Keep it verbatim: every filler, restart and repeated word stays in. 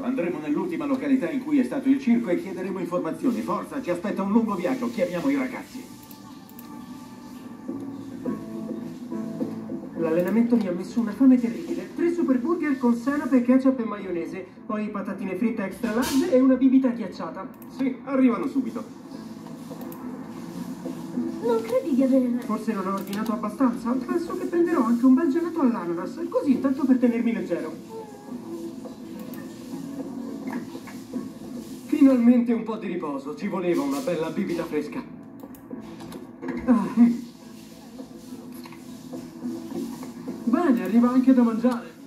Andremo nell'ultima località in cui è stato il circo e chiederemo informazioni. Forza, ci aspetta un lungo viaggio. Chiamiamo i ragazzi. L'allenamento mi ha messo una fame terribile. Tre super burger con senape, ketchup e maionese. Poi patatine fritte extra large e una bibita ghiacciata. Sì, arrivano subito. Non credi di avere... Forse non ho ordinato abbastanza? Penso che prenderò anche un bel gelato all'ananas. Così, tanto per tenermi leggero. Finalmente un po' di riposo. Ci voleva una bella bibita fresca. Ah. Bene, arriva anche da mangiare.